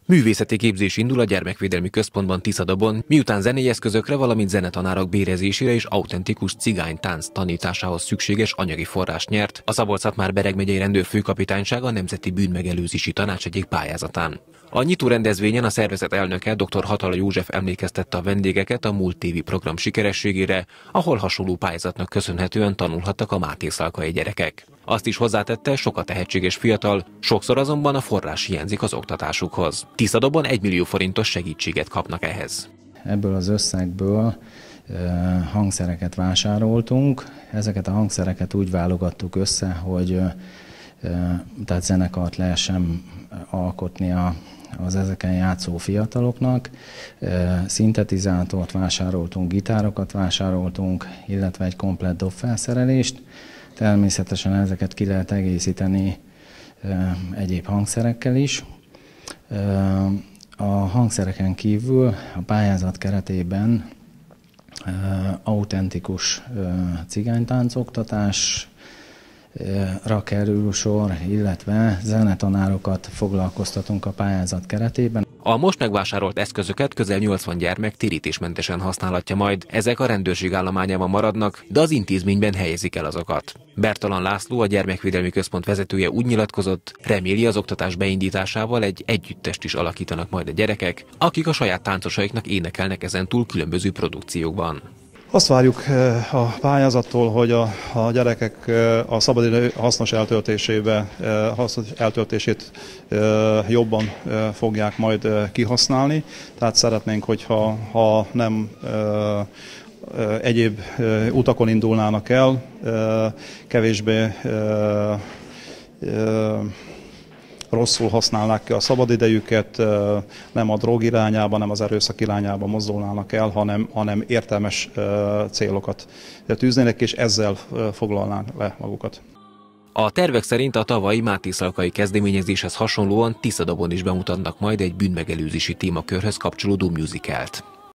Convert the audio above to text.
Művészeti képzés indul a Gyermekvédelmi Központban Tiszadobon, miután zenei eszközökre, valamint zenetanárok bérezésére és autentikus cigánytánc tanításához szükséges anyagi forrást nyert a Szabolcs-Szatmár-Bereg megyei rendőrfőkapitányság a Nemzeti Bűnmegelőzési Tanács egyik pályázatán. A nyitó rendezvényen a szervezet elnöke dr. Hatala József emlékeztette a vendégeket a múlt évi program sikerességére, ahol hasonló pályázatnak köszönhetően tanulhattak a mátészalkai gyerekek. Azt is hozzátette, sok a tehetséges fiatal, sokszor azonban a forrás hiányzik az oktatásukhoz. Tiszadobon 1 millió forintos segítséget kapnak ehhez. Ebből az összegből hangszereket vásároltunk. Ezeket a hangszereket úgy válogattuk össze, hogy tehát zenekart lehessen alkotni az ezeken játszó fiataloknak. Szintetizátort vásároltunk, gitárokat vásároltunk, illetve egy komplett dobfelszerelést. Természetesen ezeket ki lehet egészíteni egyéb hangszerekkel is. A hangszereken kívül a pályázat keretében autentikus cigánytáncoktatásra kerül sor, illetve zenetanárokat foglalkoztatunk a pályázat keretében. A most megvásárolt eszközöket közel 80 gyermek térítésmentesen használhatja majd. Ezek a rendőrség állományában maradnak, de az intézményben helyezik el azokat. Bertalan László, a Gyermekvédelmi Központ vezetője úgy nyilatkozott, reméli az oktatás beindításával egy együttest is alakítanak majd a gyerekek, akik a saját táncosaiknak énekelnek ezentúl különböző produkciókban. Azt várjuk a pályázattól, hogy a gyerekek a szabadidő hasznos eltöltését jobban fogják majd kihasználni. Tehát szeretnénk, hogyha nem egyéb utakon indulnának el, kevésbé rosszul használnák ki a szabadidejüket, nem a drog irányába, nem az erőszak irányába mozdulnának el, hanem értelmes célokat tűznének, és ezzel foglalnák le magukat. A tervek szerint a tavalyi mátészalkai kezdeményezéshez hasonlóan Tiszadobon is bemutatnak majd egy bűnmegelőzési témakörhöz kapcsolódó musicalt.